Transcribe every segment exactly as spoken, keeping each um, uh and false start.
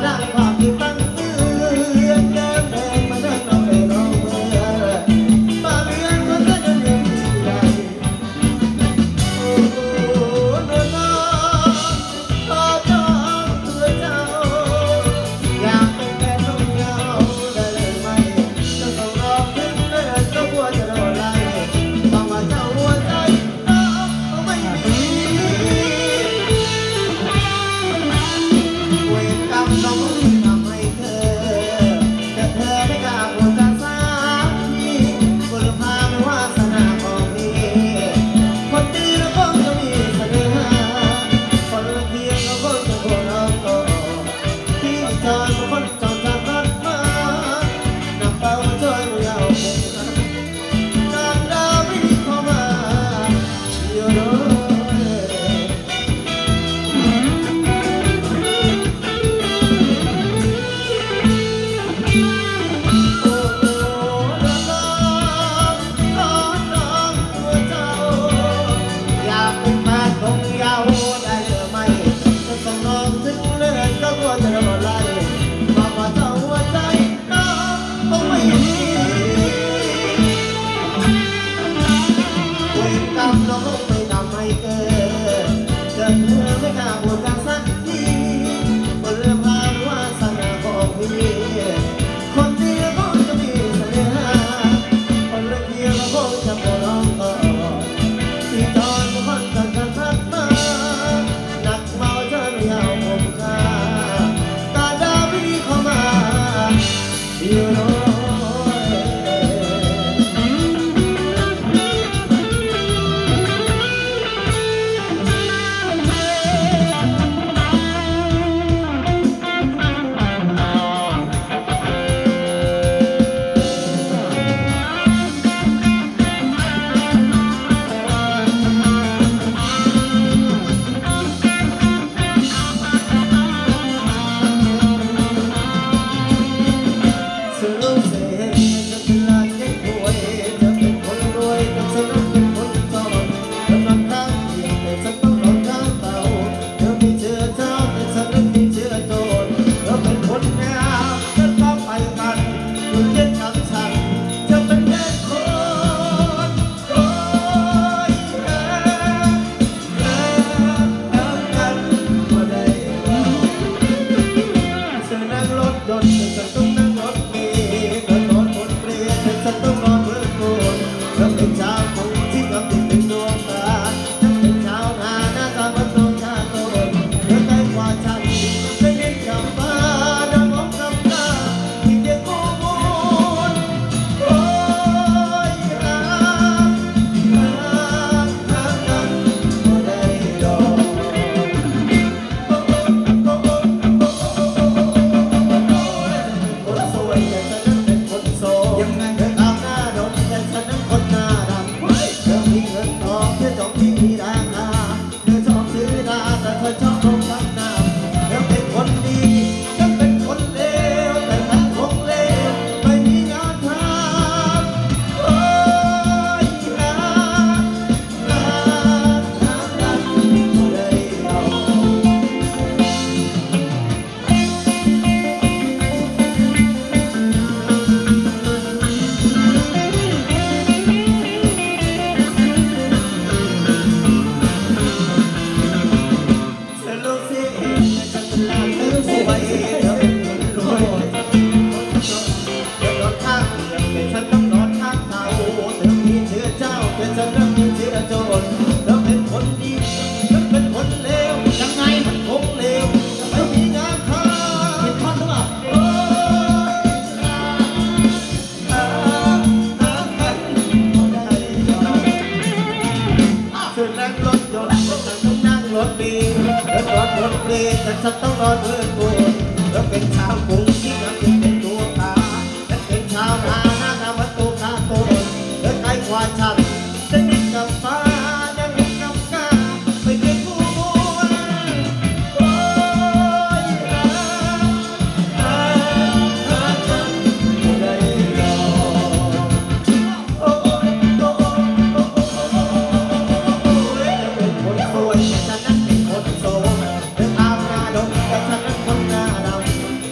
แต่ฉันต้องรอเธอตัวแล้วเป็นชาวกรุงที่ยังเป็นตัวตาและเป็นชาวนาหน้าตาวัดตัวข้าตัวเดินไกลกว่าฉันจะนิดกับฟ้ายังนิดกับกาไปเก็บผู้มวลโอ้ยอาอาอาฉันไม่ได้รอโอ้ยโอ้ยโอ้ยโอ้ยจะเป็นคนสวยแต่ฉันนั้นเป็นคนโสดแต่ฉันนั้นคนหน้าดำ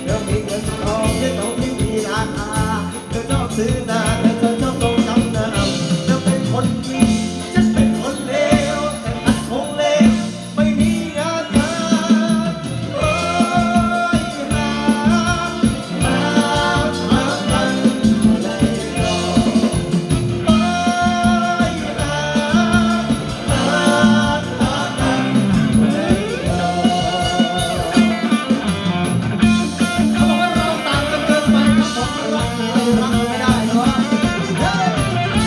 ซื้อนาแต่เธอชอบต้องจำนำเธอเป็นคนดีฉันเป็นคนเลวแต่อันคงเลวไม่มีงานทำโอ้ยหาหาหากันไม่รอโอ้ยหาหาหากันไม่รอเขาบอกว่าเราต่างกันเกินไปครับผมรักใครรักไม่ได้หรอกเฮ้ย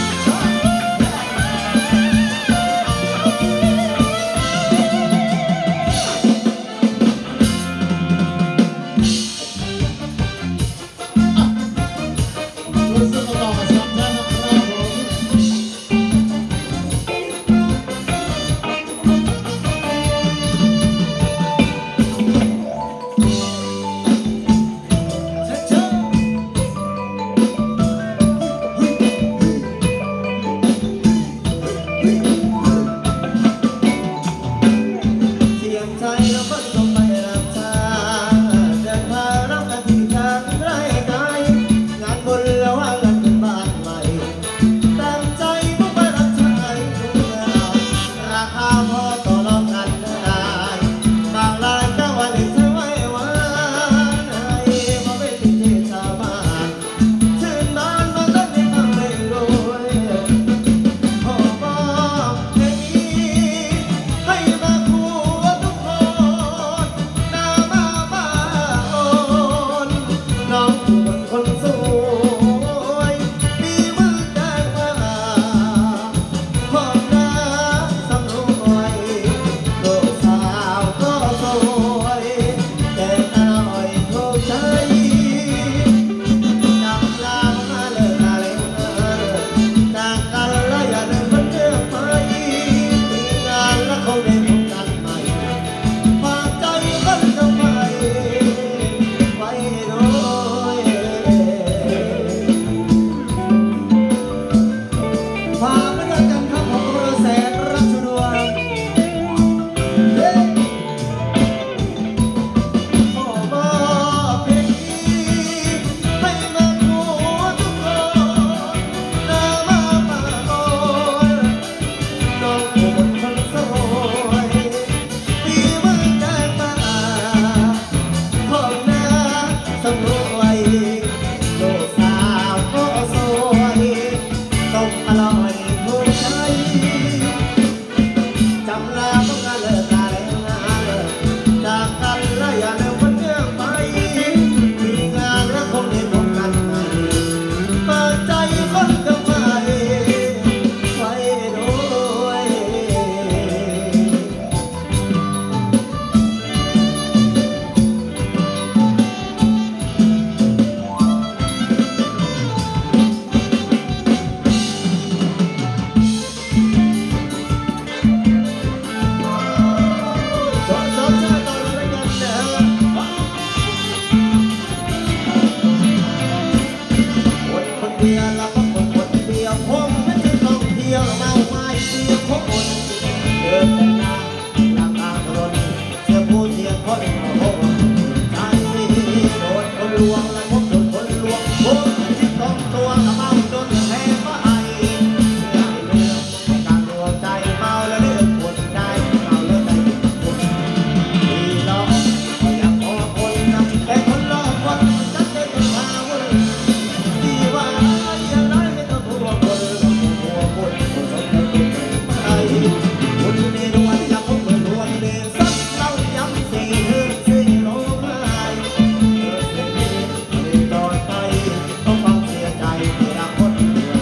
รู้สึกว่าเราสำคัญนะครับผมเชิญเชิญเสียงใจแล้วมันก็ไม่รับชาเดินพาเรากันที่ทางไกลไกลงานบุญแล้วว่ากันเป็นบ้านใหม่ตั้งใจมุ่งไปรับใช้ทุกงานราคาพอต่อรองกันได้บางรายก็วันนี้เธอไม่หวานให้เพราะเป็นที่ที่ชาวบ้านชื่นบานมาตั้งแต่ทำไม่รวยขอบอกเพลงนี้ให้มาคู่ทุกคนหน้ามาบ้าโอนน้องผู้เป็นคนสวยมีมือแดงมาความรักสำรวยลูกสาวก็สวยแต่อร่อยถูกใจจำลามาเลิกอะไรจากกันแล้วอย่าเดินมันเรื่องไปมีงานแล้วคงได้พบกันใหม่ฝากใจกันทำไมไปโดยฝากไม่ได้กันครับผมกระแสรักชุดวงเฮ้ยขอบอกเพลงนี้ให้มาคู่ทุกคนหน้ามาป่าโอนน้องผู้เป็นคนสวยมีมือแดงมาของหน้าสำรวยลูกสาวก็สวยต้องอร่อยถูกใจจำลาต้องการเลิกอะไรงานจากกันแล้วอย่าเดินมันเรื่องไปมีงานแล้วคงได้พบกันใหม่เปิดใจคนก็ไม่ไปด้วย สอนสอนเธอต่อเลยกันเด้อคนคนเดียวแล้วก็คนคนเดียวผมไม่ใช่ต้องเที่ยวเมาไม้เสียงของคนเดินแต่หน้าหลังทางถนนเสียผู้เสียคนโอ้โหใจโดนคนลวงและผมโดนคนลวงผมที่ต้องตัวกับเมาจนแพ้ไปได้เรื่องการรวมใจเมาแล้วเลือกคนได้เมาแล้วใจคนดีหลอกก็อยากขอคนนะแต่คนหลอกคนจัดได้ตัวมาเว้ยดีว่าอย่างไรไม่ต้องหัวคนหัวคนคนสนใจคนใจคนในรวนอยากพบคนรวนเดินสักเล่าย้ำสี่เรื่องสี่ร้องไห้เออเสียดีไม่ตอนไปต้องฟังเสียใจที่รักคนเดียว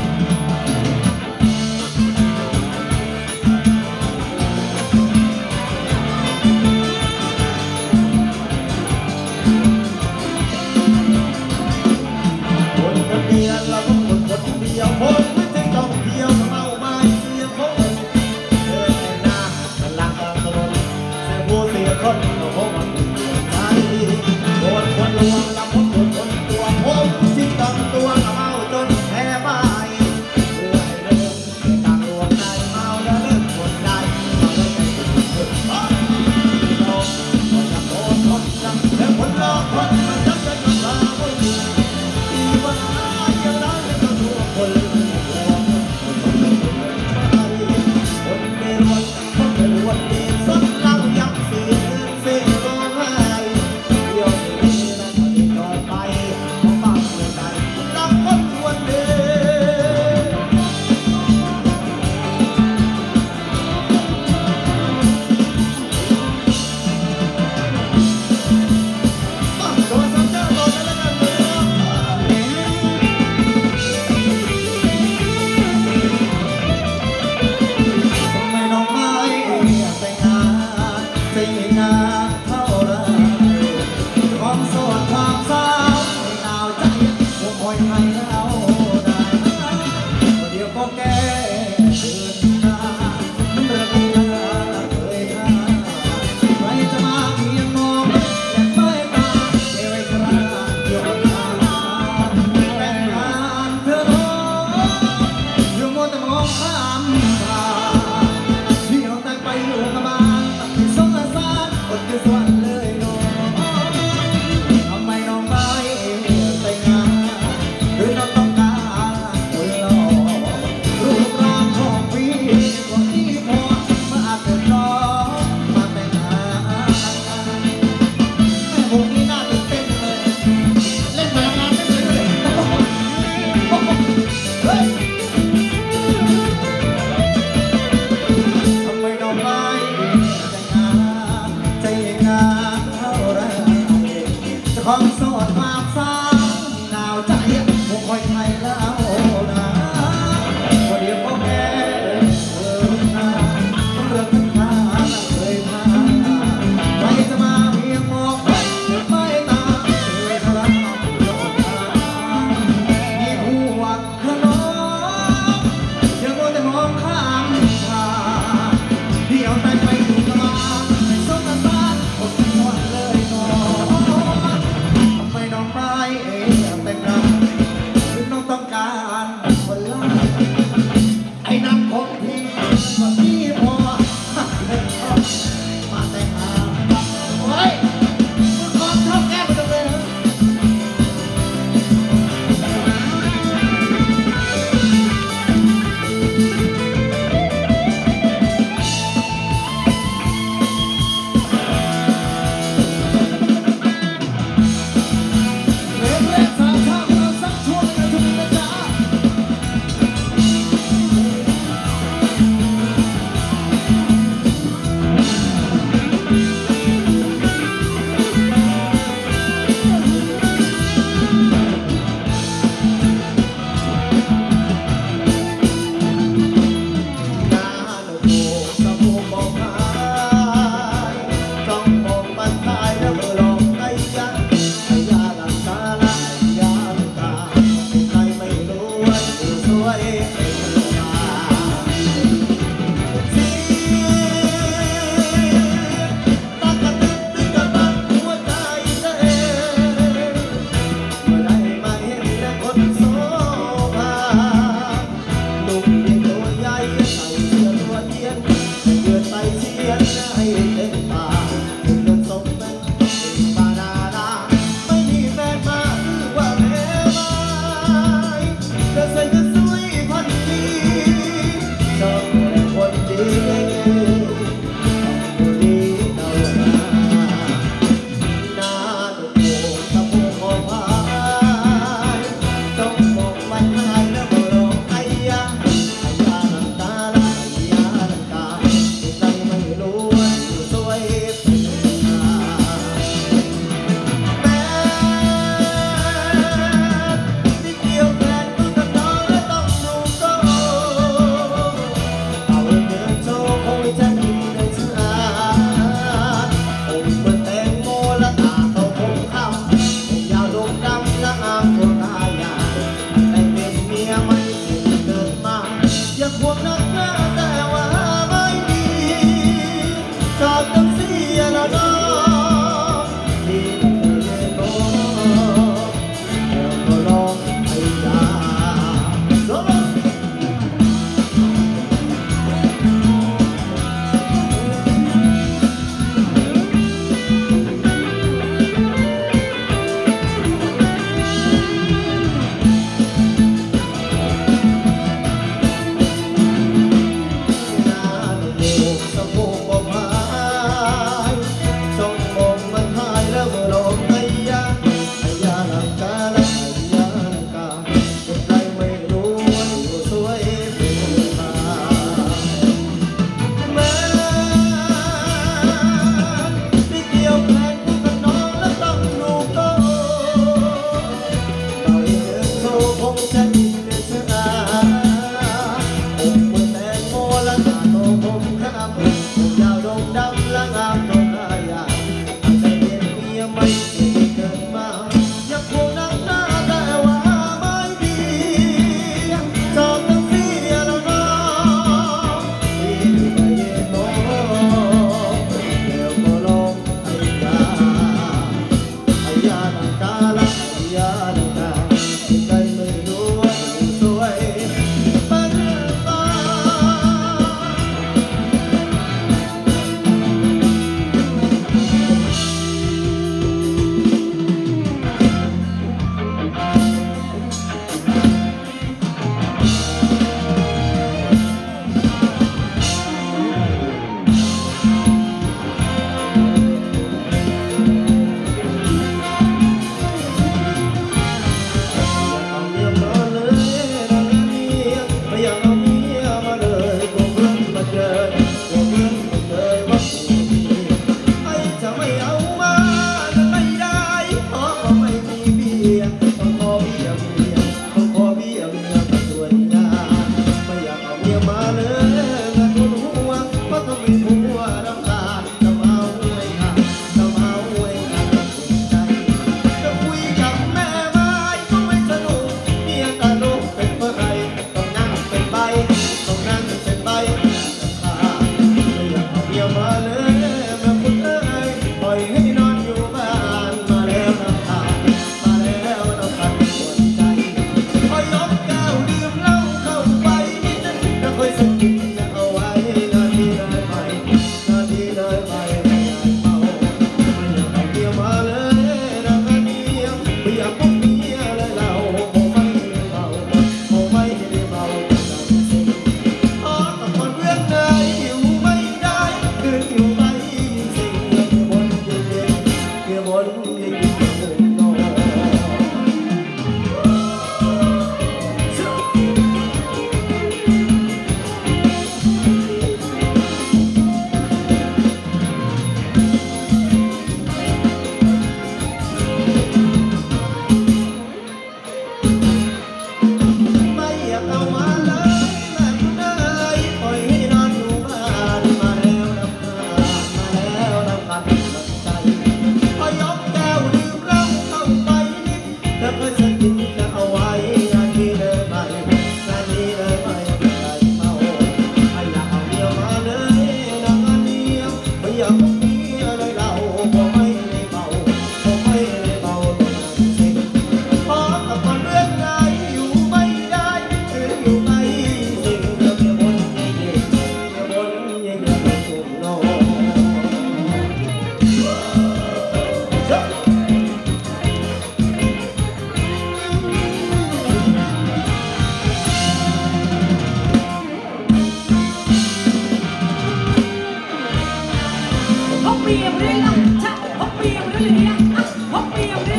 คนคนเดียวเราก็คนคนเดียวคนไม่ใช่ต้องเที่ยวเมาไม้เสียคนเดินแต่หน้าแต่หลังกลางถนนเสียผู้เสียคนก็เพราะมันเปลี่ยนใจโดนคนลวงแล้วผมโดนคนตัวผมที่ต้องตัวกับเมาจนแพ้ไปเพื่อให้เดินไม่ต่างรวมใจเมาแล้วเลิกคนได้เมาแล้วใจคนเดียวเราก็จะโดนคนรักแต่คนหลอกคนมันจับใจกับเราที่ว่าอย่างไรของโสดมากสาวหนาวใจคงคอยไทยแล้วนะวันเดียวพ่อแม่เออหน้าเรื่องทั้งทางเคยพาใครจะมาเพียงมองไม่ตาเธอทราบโลกตามีหัวขนมอย่ามัวแต่มองข้ามทางเดี๋ยวใจไปถูกมาสงสารอดทนเลยน้องทำไมน้องไม่เอ๋แต่งงานหรือน้องต้องการคนรักไอ้น้ำคงที่ก็ที่พอมาแต่งงานโอ้ยมึงของชอบแก้มจังเลยเล็กๆสามชาติเราสักช่วงนะทุกนะจ๊ะ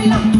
ล่ะ